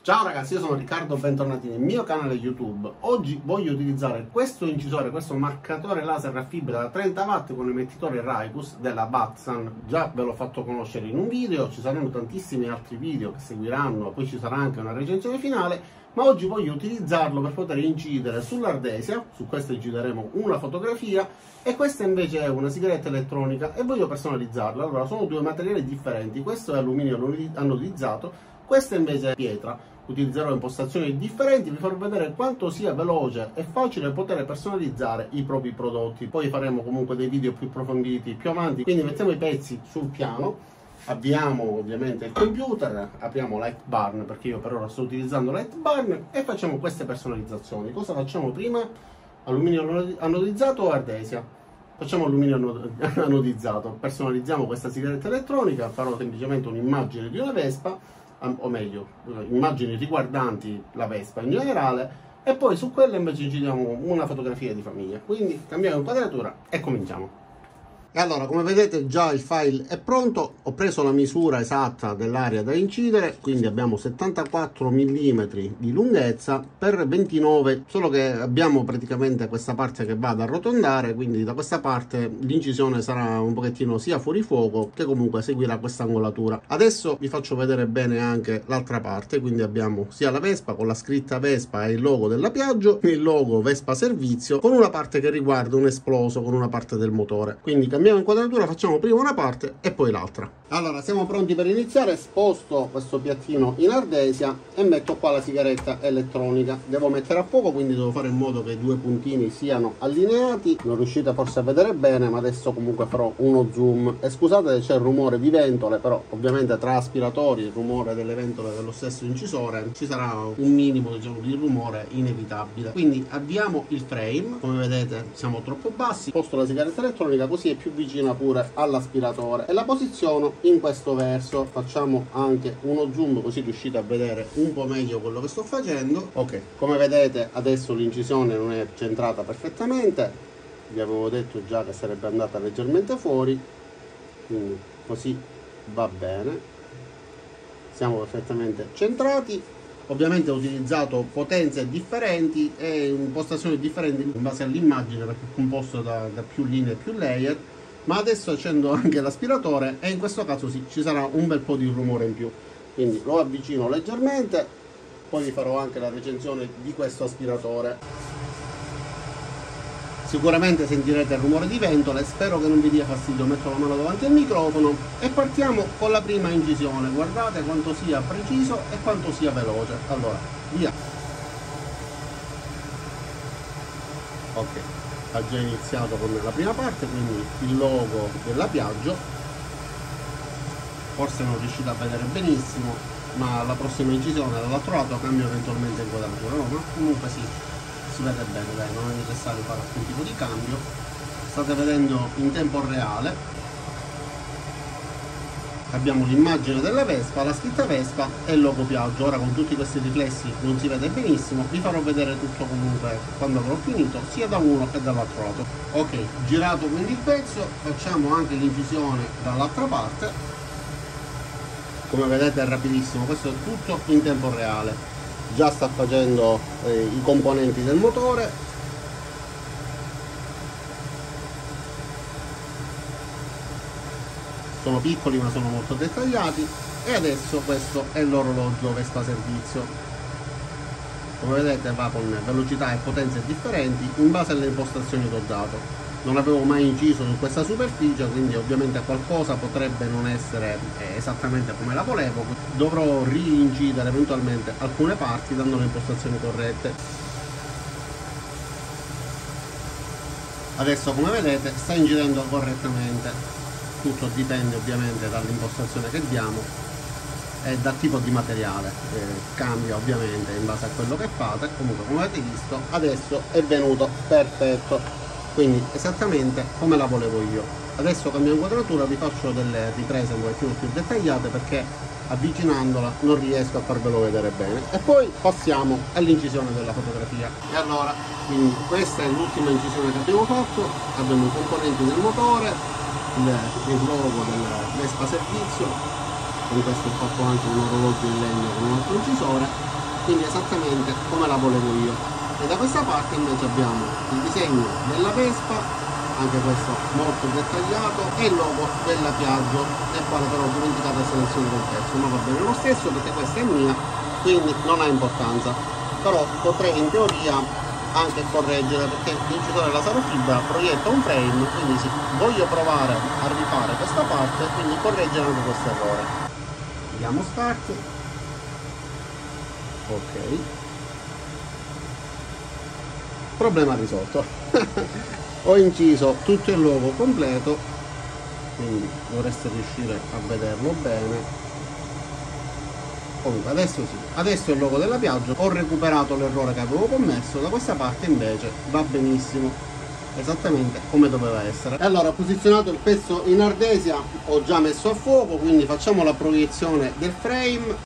Ciao ragazzi, io sono Riccardo, bentornati nel mio canale YouTube. Oggi voglio utilizzare questo incisore, questo marcatore laser a fibra da 30 watt con emettitore Raycus della Batsan. Già ve l'ho fatto conoscere in un video, ci saranno tantissimi altri video che seguiranno, poi ci sarà anche una recensione finale, ma oggi voglio utilizzarlo per poter incidere sull'ardesia. Su questa incideremo una fotografia e questa invece è una sigaretta elettronica e voglio personalizzarla. Allora, sono due materiali differenti, questo è alluminio anodizzato, questa invece è pietra. Utilizzerò impostazioni differenti, vi farò vedere quanto sia veloce e facile poter personalizzare i propri prodotti. Poi faremo comunque dei video più approfonditi più avanti, quindi mettiamo i pezzi sul piano, avviamo ovviamente il computer, apriamo Lightburn perché io per ora sto utilizzando Lightburn e facciamo queste personalizzazioni. Cosa facciamo prima? Alluminio anodizzato o ardesia? Facciamo alluminio anodizzato, personalizziamo questa sigaretta elettronica, farò semplicemente un'immagine di una Vespa, o meglio, immagini riguardanti la Vespa in generale, e poi su quella invece incidiamo una fotografia di famiglia. Quindi cambiamo inquadratura e cominciamo. E allora, come vedete già il file è pronto, ho preso la misura esatta dell'area da incidere, quindi abbiamo 74 mm di lunghezza per 29, solo che abbiamo praticamente questa parte che va ad arrotondare, quindi da questa parte l'incisione sarà un pochettino sia fuori fuoco che comunque seguirà questa angolatura. Adesso vi faccio vedere bene anche l'altra parte, quindi abbiamo sia la Vespa con la scritta Vespa e il logo della Piaggio, il logo Vespa Servizio, con una parte che riguarda un esploso con una parte del motore. Quindi cambiamo inquadratura, facciamo prima una parte e poi l'altra. Allora, siamo pronti per iniziare. Sposto questo piattino in ardesia e metto qua la sigaretta elettronica. Devo mettere a fuoco, quindi devo fare in modo che i due puntini siano allineati. Non riuscite forse a vedere bene, ma adesso comunque farò uno zoom. E scusate se c'è il rumore di ventole, però ovviamente tra aspiratori e il rumore delle ventole dello stesso incisore ci sarà un minimo, diciamo, di rumore inevitabile. Quindi avviamo il frame, come vedete siamo troppo bassi, sposto la sigaretta elettronica così è più vicina pure all'aspiratore e la posiziono in questo verso. Facciamo anche uno zoom così riuscite a vedere un po' meglio quello che sto facendo. Ok, come vedete adesso l'incisione non è centrata perfettamente, vi avevo detto già che sarebbe andata leggermente fuori, quindi così va bene, siamo perfettamente centrati. Ovviamente ho utilizzato potenze differenti e impostazioni differenti in base all'immagine perché è composto da più linee e più layer. Ma adesso accendo anche l'aspiratore e in questo caso sì, ci sarà un bel po' di rumore in più, quindi lo avvicino leggermente, poi vi farò anche la recensione di questo aspiratore. Sicuramente sentirete il rumore di ventole, spero che non vi dia fastidio. Metto la mano davanti al microfono e partiamo con la prima incisione. Guardate quanto sia preciso e quanto sia veloce. Allora, via. Ok, ha già iniziato con la prima parte, quindi il logo della Piaggio. Forse non riuscite a vedere benissimo, ma la prossima incisione dall'altro lato cambio eventualmente inquadratura, no? Ma comunque sì, si vede bene, dai, non è necessario fare alcun tipo di cambio. State vedendo in tempo reale. Abbiamo l'immagine della Vespa, la scritta Vespa e il logo Piaggio. Ora con tutti questi riflessi non si vede benissimo, vi farò vedere tutto comunque quando avrò finito, sia da uno che dall'altro lato. Ok, girato quindi il pezzo, facciamo anche l'incisione dall'altra parte. Come vedete è rapidissimo, questo è tutto in tempo reale. Già sta facendo i componenti del motore. Sono piccoli ma sono molto dettagliati. E adesso questo è l'orologio Vespa Servizio. Come vedete va con velocità e potenze differenti in base alle impostazioni che ho dato. Non avevo mai inciso su questa superficie, quindi ovviamente qualcosa potrebbe non essere esattamente come la volevo. Dovrò rincidere eventualmente alcune parti dando le impostazioni corrette. Adesso come vedete sta incidendo correttamente. Tutto dipende ovviamente dall'impostazione che diamo e dal tipo di materiale, cambia ovviamente in base a quello che fate. Comunque come avete visto adesso è venuto perfetto, quindi esattamente come la volevo io. Adesso cambio inquadratura, vi faccio delle riprese un pochettino più dettagliate perché avvicinandola non riesco a farvelo vedere bene, e poi passiamo all'incisione della fotografia. E allora, quindi questa è l'ultima incisione che abbiamo fatto. Abbiamo i componenti del motore, il logo del Vespa Servizio, con questo ho fatto anche un orologio in legno con un altro incisore, quindi esattamente come la volevo io. E da questa parte invece abbiamo il disegno della Vespa, anche questo molto dettagliato, e il logo della Piaggio, nel quale però ho dimenticato la selezione del pezzo, ma va bene lo stesso perché questa è mia, quindi non ha importanza. Però potrei in teoria anche correggere, perché l'incisore laser fibra proietta un frame, quindi sì, voglio provare a rifare questa parte, quindi correggere anche questo errore. Diamo start. Ok, problema risolto. Ho inciso tutto il logo completo, quindi dovreste riuscire a vederlo bene. Comunque adesso sì, adesso il logo della Piaggio, ho recuperato l'errore che avevo commesso, da questa parte invece va benissimo, esattamente come doveva essere. E allora ho posizionato il pezzo in ardesia, ho già messo a fuoco, quindi facciamo la proiezione del frame.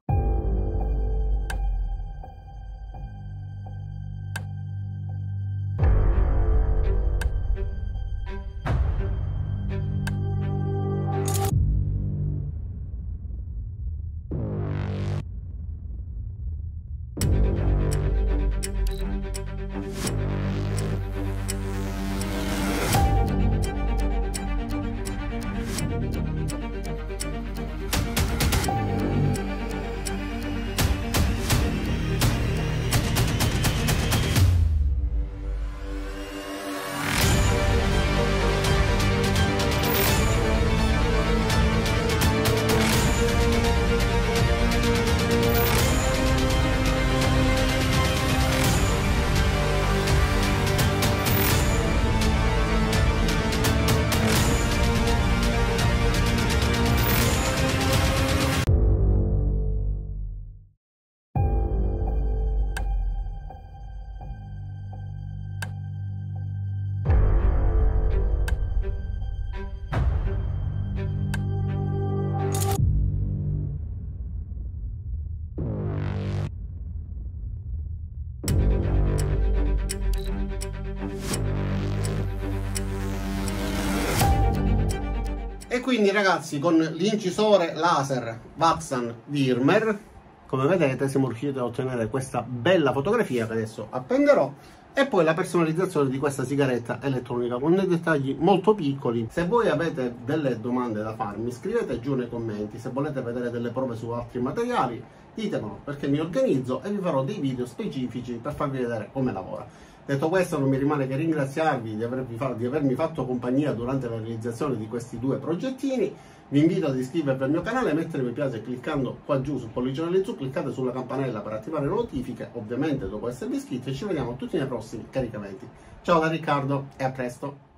E quindi ragazzi, con l'incisore laser Vaxan di Irmer, come vedete siamo riusciti a ottenere questa bella fotografia che adesso appenderò, e poi la personalizzazione di questa sigaretta elettronica con dei dettagli molto piccoli. Se voi avete delle domande da farmi, scrivete giù nei commenti. Se volete vedere delle prove su altri materiali, ditemelo, perché mi organizzo e vi farò dei video specifici per farvi vedere come lavora. Detto questo, non mi rimane che ringraziarvi di avermi fatto compagnia durante la realizzazione di questi due progettini. Vi invito ad iscrivervi al mio canale, mettere mi piace cliccando qua giù sul pollicione di su, cliccate sulla campanella per attivare le notifiche, ovviamente dopo esservi iscritti, e ci vediamo tutti nei prossimi caricamenti. Ciao da Riccardo e a presto!